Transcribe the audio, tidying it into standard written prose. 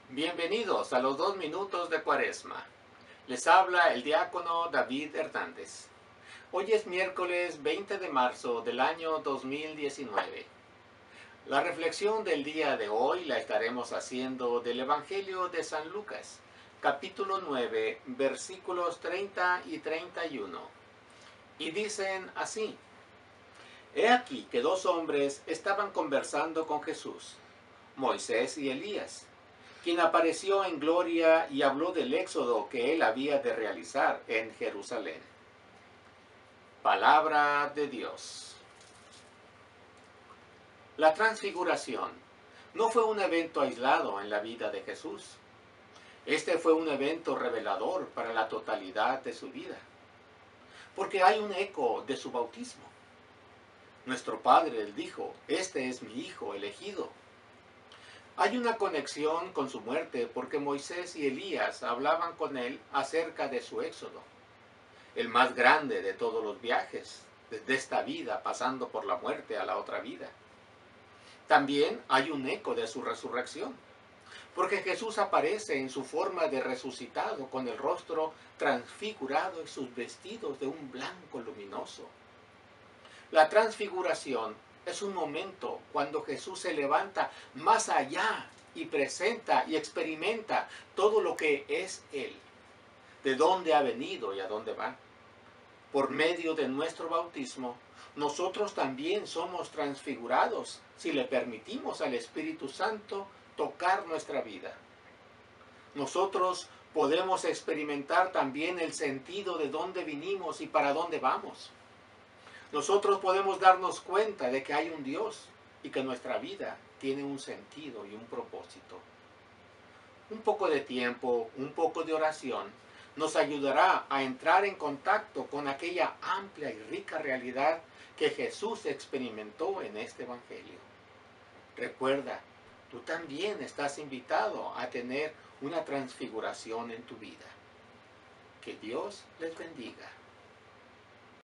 Bienvenidos a los 2 minutos de Cuaresma. Les habla el diácono David Hernández. Hoy es miércoles 20 de marzo del año 2019. La reflexión del día de hoy la estaremos haciendo del Evangelio de San Lucas, capítulo 9, versículos 30 y 31. Y dicen así: He aquí que dos hombres estaban conversando con Jesús, Moisés y Elías, quien apareció en gloria y habló del éxodo que él había de realizar en Jerusalén. Palabra de Dios. La transfiguración no fue un evento aislado en la vida de Jesús. Este fue un evento revelador para la totalidad de su vida, porque hay un eco de su bautismo. Nuestro Padre él dijo: este es mi Hijo elegido. Hay una conexión con su muerte porque Moisés y Elías hablaban con él acerca de su éxodo, el más grande de todos los viajes, desde esta vida pasando por la muerte a la otra vida. También hay un eco de su resurrección, porque Jesús aparece en su forma de resucitado con el rostro transfigurado y sus vestidos de un blanco luminoso. La transfiguración es un momento cuando Jesús se levanta más allá y presenta y experimenta todo lo que es Él, de dónde ha venido y a dónde va. Por medio de nuestro bautismo, nosotros también somos transfigurados si le permitimos al Espíritu Santo tocar nuestra vida. Nosotros podemos experimentar también el sentido de dónde vinimos y para dónde vamos. Nosotros podemos darnos cuenta de que hay un Dios y que nuestra vida tiene un sentido y un propósito. Un poco de tiempo, un poco de oración, nos ayudará a entrar en contacto con aquella amplia y rica realidad que Jesús experimentó en este Evangelio. Recuerda, tú también estás invitado a tener una transfiguración en tu vida. Que Dios les bendiga.